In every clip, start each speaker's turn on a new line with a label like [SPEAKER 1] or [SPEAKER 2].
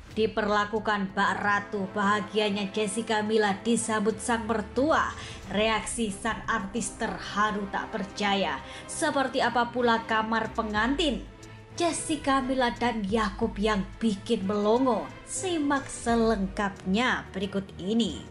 [SPEAKER 1] Diperlakukan Mbak Ratu, bahagianya Jessica Mila disambut sang mertua. Reaksi sang artis terharu tak percaya. Seperti apa pula kamar pengantin Jessica Mila dan Yakub yang bikin melongo? Simak selengkapnya berikut ini.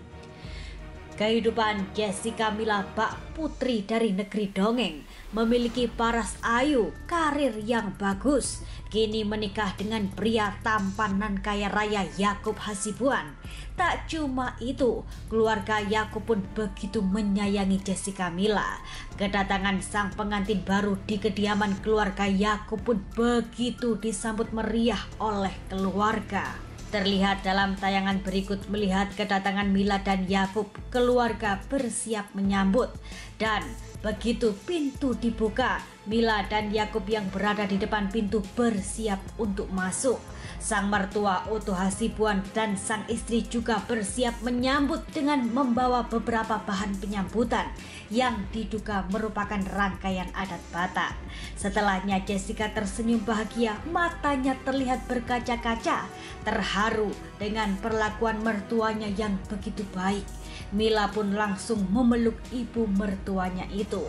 [SPEAKER 1] Kehidupan Jessica Mila, bak putri dari negeri dongeng, memiliki paras ayu, karir yang bagus. Kini menikah dengan pria tampan dan kaya raya Yakub Hasibuan. Tak cuma itu, keluarga Yakub pun begitu menyayangi Jessica Mila. Kedatangan sang pengantin baru di kediaman keluarga Yakub pun begitu disambut meriah oleh keluarga. Terlihat dalam tayangan berikut, melihat kedatangan Mila dan Yakub, keluarga bersiap menyambut. Dan begitu pintu dibuka, Mila dan Yakub yang berada di depan pintu bersiap untuk masuk. Sang mertua Otto Hasibuan dan sang istri juga bersiap menyambut dengan membawa beberapa bahan penyambutan yang diduga merupakan rangkaian adat Batak. Setelahnya Jessica tersenyum bahagia, matanya terlihat berkaca-kaca, terharu dengan perlakuan mertuanya yang begitu baik. Mila pun langsung memeluk ibu mertuanya itu.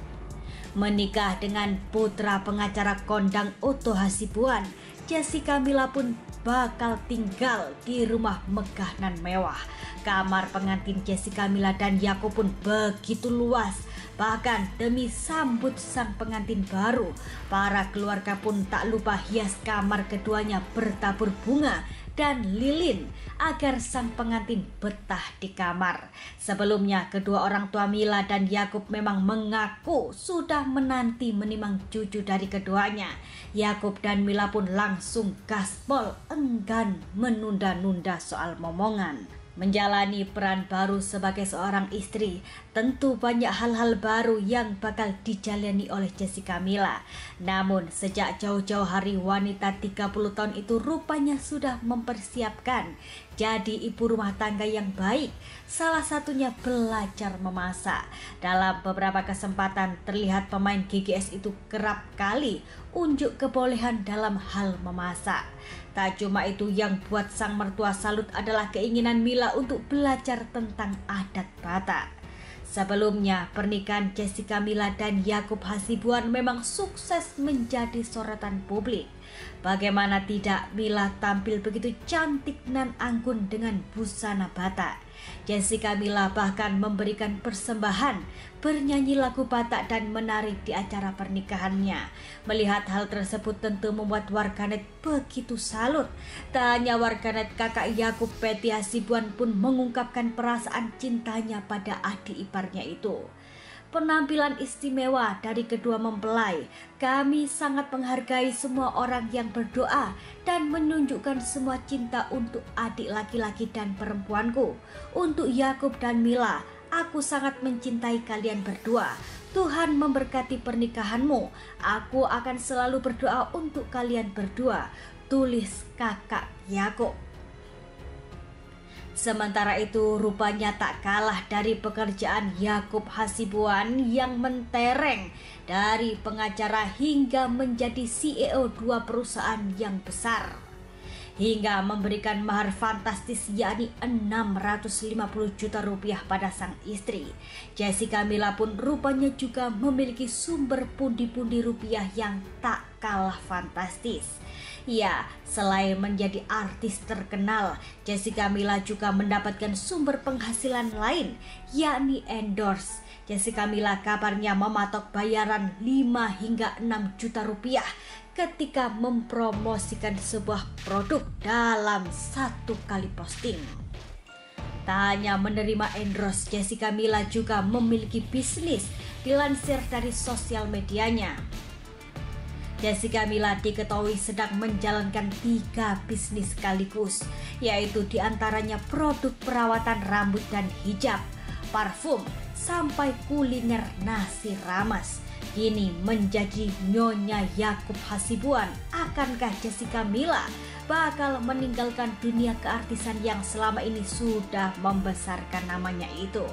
[SPEAKER 1] Menikah dengan putra pengacara kondang Otto Hasibuan, Jessica Mila pun bakal tinggal di rumah megah dan mewah. Kamar pengantin Jessica Mila dan Yakub pun begitu luas. Bahkan demi sambut sang pengantin baru, para keluarga pun tak lupa hias kamar keduanya bertabur bunga dan lilin agar sang pengantin betah di kamar. Sebelumnya kedua orang tua Mila dan Yakub memang mengaku sudah menanti menimang cucu dari keduanya. Yakub dan Mila pun langsung gaspol, enggan menunda-nunda soal momongan. Menjalani peran baru sebagai seorang istri, tentu banyak hal-hal baru yang bakal dijalani oleh Jessica Mila. Namun sejak jauh-jauh hari, wanita 30 tahun itu rupanya sudah mempersiapkan jadi ibu rumah tangga yang baik. Salah satunya belajar memasak. Dalam beberapa kesempatan terlihat pemain GGS itu kerap kali unjuk kebolehan dalam hal memasak. Tak cuma itu, yang buat sang mertua salut adalah keinginan Mila untuk belajar tentang adat Batak. Sebelumnya, pernikahan Jessica Mila dan Yakub Hasibuan memang sukses menjadi sorotan publik. Bagaimana tidak, Mila tampil begitu cantik dan anggun dengan busana Batak. Jessica Mila bahkan memberikan persembahan, bernyanyi lagu Batak dan menari di acara pernikahannya. Melihat hal tersebut tentu membuat warganet begitu salut. Tak hanya warganet, kakak Yakub, Betty Hasibuan pun mengungkapkan perasaan cintanya pada adik iparnya itu. Penampilan istimewa dari kedua mempelai. Kami sangat menghargai semua orang yang berdoa dan menunjukkan semua cinta untuk adik laki-laki dan perempuanku. Untuk Yakub dan Mila, aku sangat mencintai kalian berdua. Tuhan memberkati pernikahanmu. Aku akan selalu berdoa untuk kalian berdua. Tulis kakak Yakub. Sementara itu, rupanya tak kalah dari pekerjaan Yakub Hasibuan yang mentereng, dari pengacara hingga menjadi CEO 2 perusahaan yang besar, hingga memberikan mahar fantastis yakni 650 juta rupiah pada sang istri. Jessica Mila pun rupanya juga memiliki sumber pundi-pundi rupiah yang tak kalah fantastis. Ya, selain menjadi artis terkenal, Jessica Mila juga mendapatkan sumber penghasilan lain, yakni endorse. Jessica Mila kabarnya mematok bayaran 5 hingga 6 juta rupiah ketika mempromosikan sebuah produk dalam satu kali posting. Tak hanya menerima endorse, Jessica Mila juga memiliki bisnis, dilansir dari sosial medianya. Jessica Mila diketahui sedang menjalankan 3 bisnis sekaligus, yaitu diantaranya produk perawatan rambut dan hijab, parfum, sampai kuliner nasi rames. Kini menjadi Nyonya Yakub Hasibuan. Akankah Jessica Mila bakal meninggalkan dunia keartisan yang selama ini sudah membesarkan namanya itu?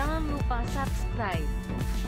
[SPEAKER 2] Jangan lupa subscribe.